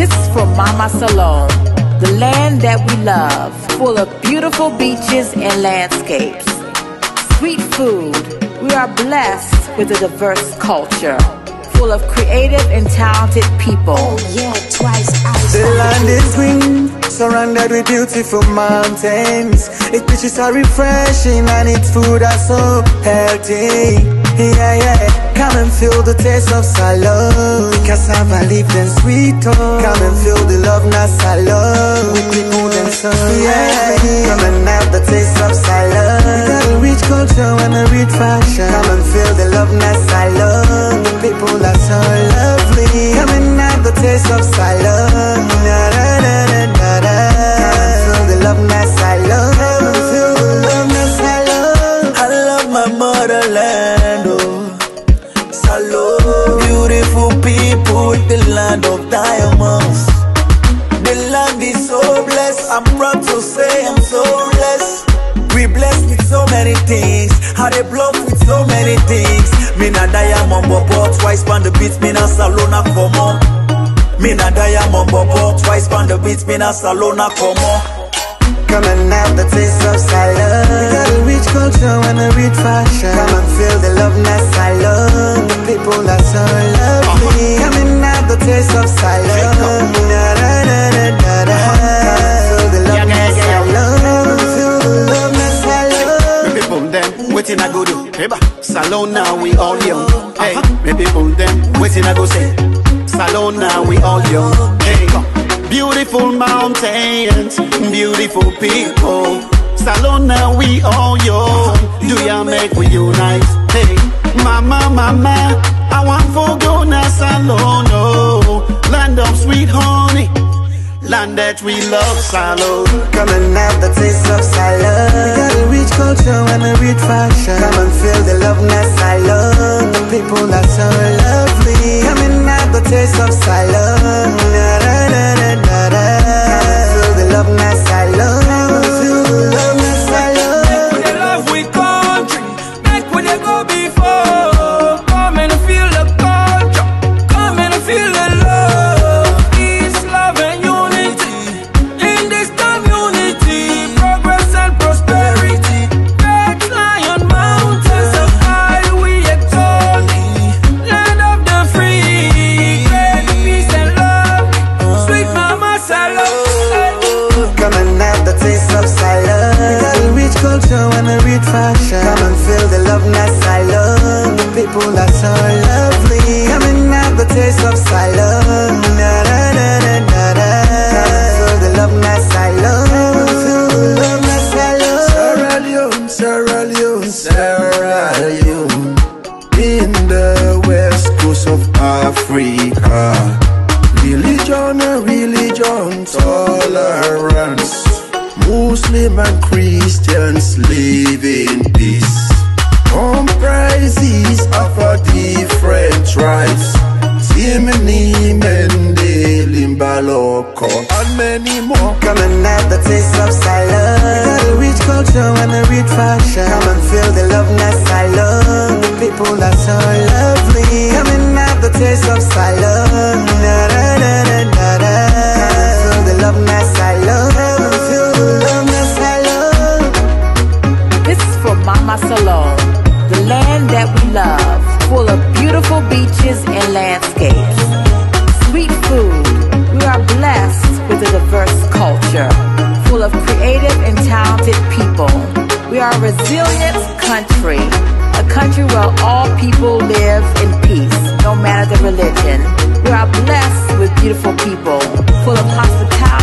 This is for Mama Salone, the land that we love, full of beautiful beaches and landscapes. Sweet food, we are blessed with a diverse culture, full of creative and talented people. Oh yeah, twice ice. The land is green, surrounded with beautiful mountains. Its beaches are refreshing and its food are so healthy. Yeah, yeah. Come and feel the taste of Salone. Cassava leaf and sweet tongue. Come and feel the love na Salone. With people and sun. Yeah, come and have the taste of Salone. We got a rich culture and a rich fashion. Come and feel the love na Salone. The people are so lovely. Come and have the taste of Salone. Na na na na na na. Come and feel the love na Salone. Come and feel the love na Salone. I love my motherland. Salone, beautiful people with the land of diamonds. The land is so blessed, I'm proud to say I'm so blessed. We blessed with so many things, how they block with so many things. Me na diamond bobo, twice on the beats, me na Salone come on. Me na diamond bobo, twice on the beats, me na Salone come on. Come and have the taste of Salone. We got a rich culture and a rich fashion. Come and feel the love na Salone. The people are so lovely. Come and have the taste of Salone. Na na na na na na. Come and feel the love na Salone. Feel the love na Salone. Me people them waiting I go do. Salone now we all young. Hey, me people them waiting I go say. Salone now we all young. Hey. Beautiful mountains, beautiful people. Salone now we all young. Do ya make we unite? Hey, mama, mama, I want for go na Salone, oh. Land of sweet honey, land that we love, Salone. Come and have the taste of Salone. We got a rich culture and a rich fashion. Come and feel the love na Salone. The people are so lovely. Come and have the taste of Salone. Na na na na na na. Come and feel the love na Salone. Come and feel the love na Salone. Make we dey love we country, make we dey go before. Come and feel the culture, come and feel the love. Peace, love and unity in this community. Progress and prosperity. Great lion mountains of high we exalt thee. Land of the free, great peace and love. Sweet mama Salone. Come and have the taste of Salone. We got a rich culture and a rich fashion. Come and feel the love na Salone. The people are so lovely. Come and have the taste of Salone. Na na na na na na. Come and feel the love na Salone. Come and feel the love na Salone. Sierra Leone, Sierra Leone, Sierra Leone, in the west coast of Africa. Religion, tolerance. Muslim and Christians live in peace. Comprises of a different tribes. Timini, Mende, Limbaloko, and many more. Come and have the taste of Salone. We got a rich culture and a rich fashion. Come and feel the love na Salone. The people are so lovely. Come and have the taste of Salone. Na na na na na na. Come and feel the love na Salone. Come and feel the love na Salone. This is for Mama Salone, the land that we love, full of beautiful beaches and landscapes. Sweet food, we are blessed with a diverse culture, full of creative and talented people. We are a resilient country, a country where all people live in peace, no matter the religion. We are blessed with beautiful people, full of hospitality